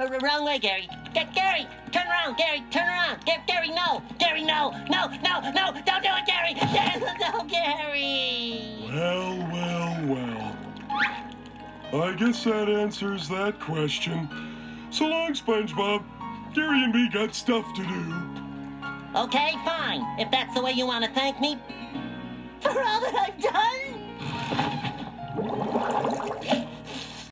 wrong way, Gary. Gary, turn around. Gary, turn around. Gary, no. Gary, no. No. Don't do it, Gary. No, Gary. Well. I guess that answers that question. So long, SpongeBob. Gary and me got stuff to do. Okay, fine. If that's the way you want to thank me for all that I've done.